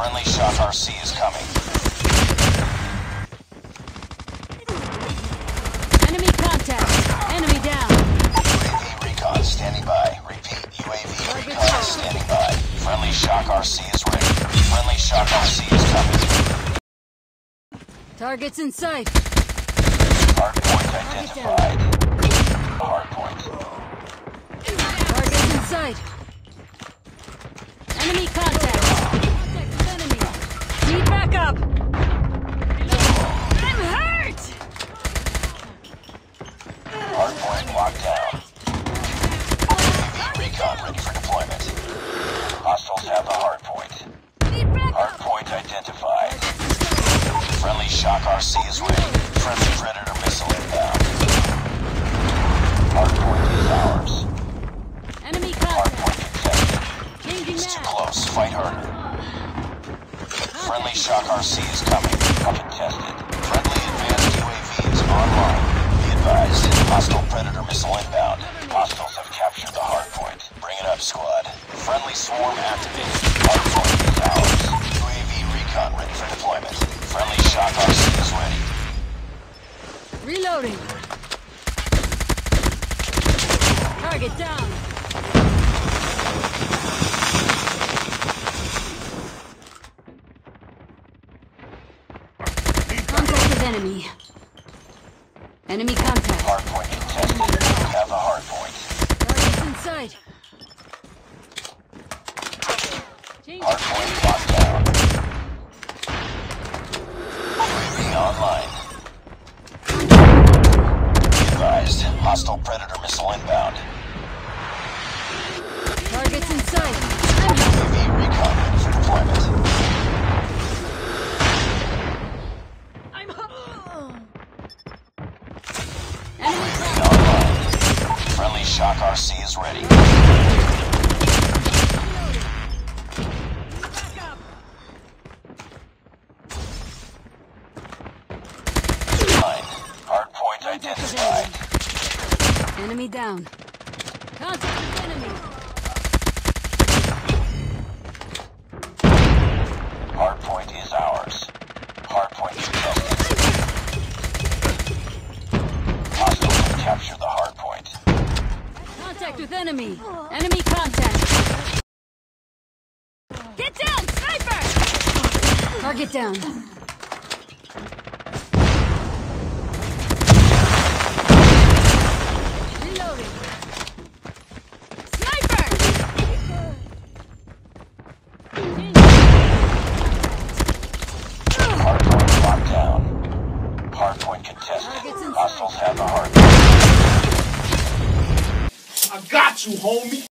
Friendly Shock RC is coming. Enemy contact. Enemy down. UAV recon standing by. Repeat, UAV recon standing by. Friendly Shock RC is ready. Friendly Shock RC is coming. Targets in sight. Hardpoint identified. Hardpoint. Targets in sight. Enemy contact. Contact with enemy. Need backup. I'm hurt. Hardpoint locked down. UAV recon ready for deployment. Hostiles have the hardpoint. Need backup. Hardpoint identified. Friendly Shock RC is ready. Friendly Predator missile inbound. Hardpoint is ours. Enemy contact. Hardpoint contested. Changing It's too mag. close. Fight harder. Friendly Shock RC is coming. Contested. Friendly advanced UAV is online. Be advised. Hostile Predator missile inbound. Hostiles have captured the hardpoint. Bring it up, squad. Friendly swarm activated. Hardpoint is ours. UAV recon ready for deployment. Friendly Shock RC is ready. Reloading. Target down. Contact with enemy. Enemy contact. Hardpoint contested. Have the hardpoint. Targets in sight. Change. Hardpoint locked down. UAV online. Be advised. Hostile Predator missile inbound. Targets in sight. UAV recon ready for deployment. Enemy UAV online. Friendly Shock RC is ready. backup. Line. Hardpoint identified. Enemy down. Contact with enemy. Hardpoint is ours. Hardpoint contested. Hostiles have captured the hardpoint. Contact with enemy. Enemy contact. Get down, sniper! Target down. Reloading. Sniper! Hardpoint locked down. Hardpoint contested. Targets in Hostiles have the hardpoint. I got you, homie.